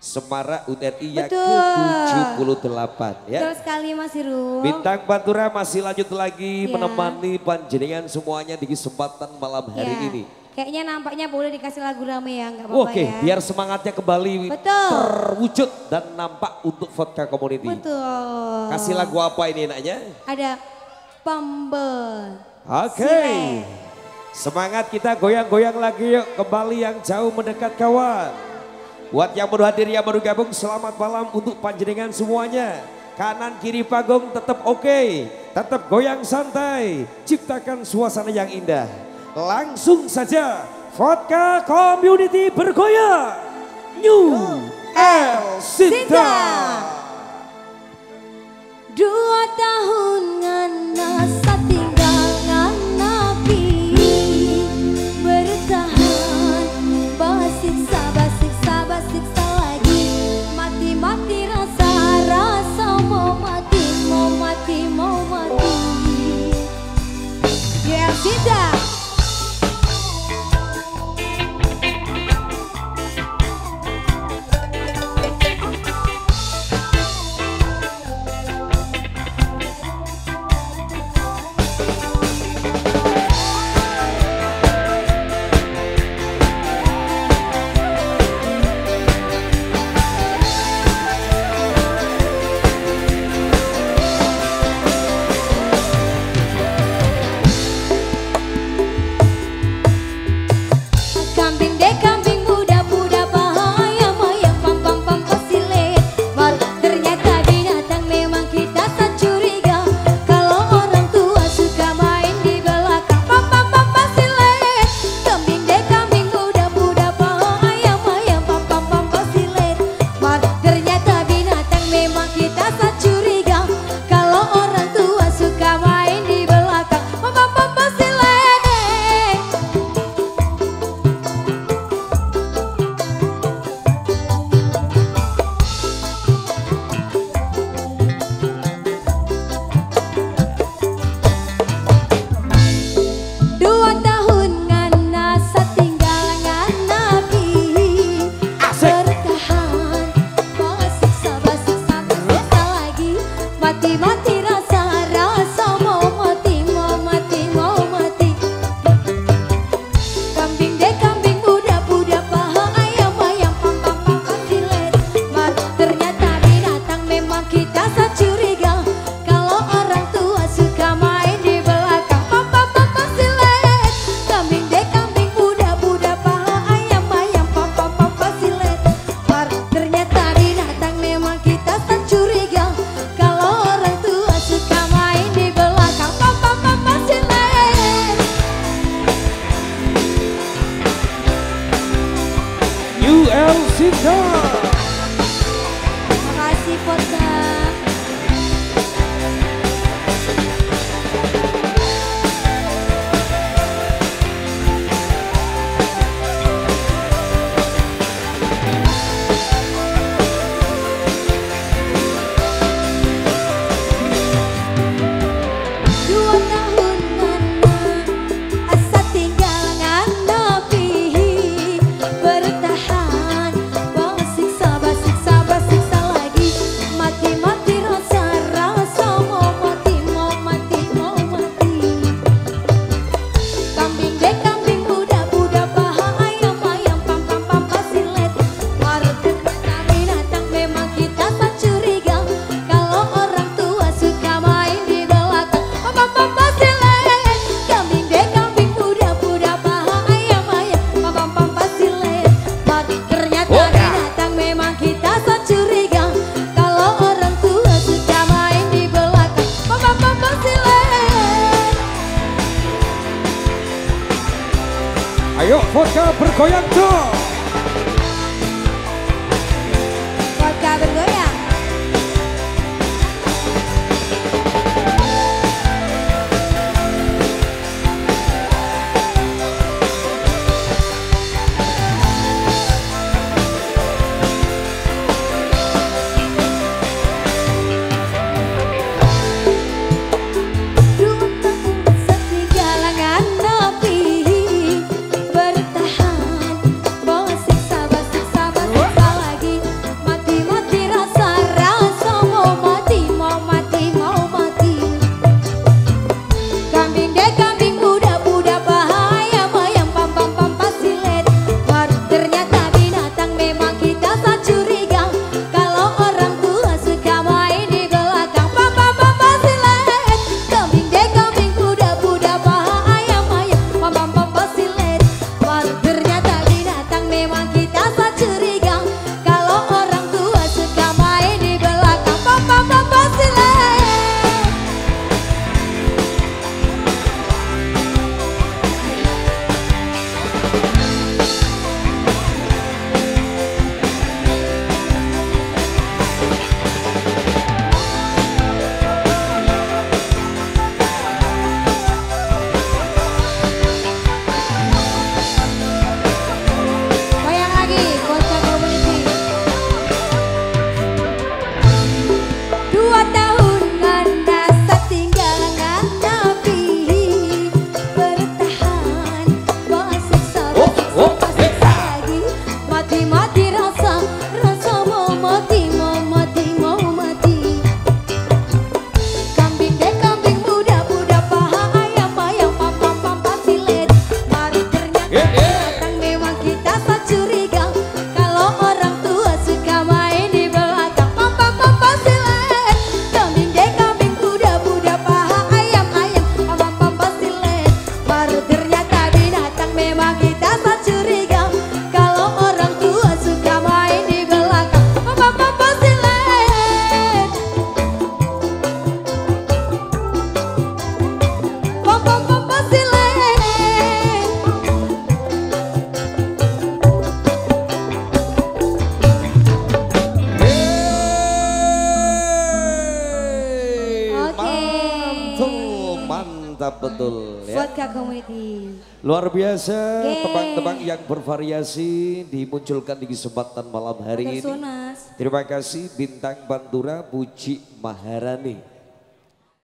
Semara UNRI yang Betul. ke-78 ya. Betul sekali Mas Iru. Bintang Pantura masih lanjut lagi Ya. menemani panjenengan semuanya di kesempatan malam hari Ya. ini. Kayaknya nampaknya boleh dikasih lagu rame ya, nggak apa-apa Oke, ya. biar semangatnya kembali Betul. terwujud dan nampak untuk Vodka Community. Betul. Kasih lagu apa ini enaknya? Ada Pembel. Oke. Semangat kita goyang-goyang lagi yuk, kembali yang jauh mendekat kawan. Buat yang baru hadir, yang baru gabung, selamat malam untuk panjenengan semuanya. Kanan kiri panggung tetap oke, tetap goyang santai, ciptakan suasana yang indah. Langsung saja, Vodka Community bergoyang. New El Sinta. 2 tahun nganasa tinggal nganapi, bertahan basiksa lagi, mati-mati rasa mau mati. Ya tidak. El Sinta. Makasih Vodka. Ayo Vodka bergoyang dong. Vodka bergoyang. Mantap betul ya. Vodka Comedy. Luar biasa Yeay. tebang-tebang yang bervariasi dimunculkan di kesempatan malam hari ini. Tersunas. Terima kasih Bintang Pantura Puji Maharani.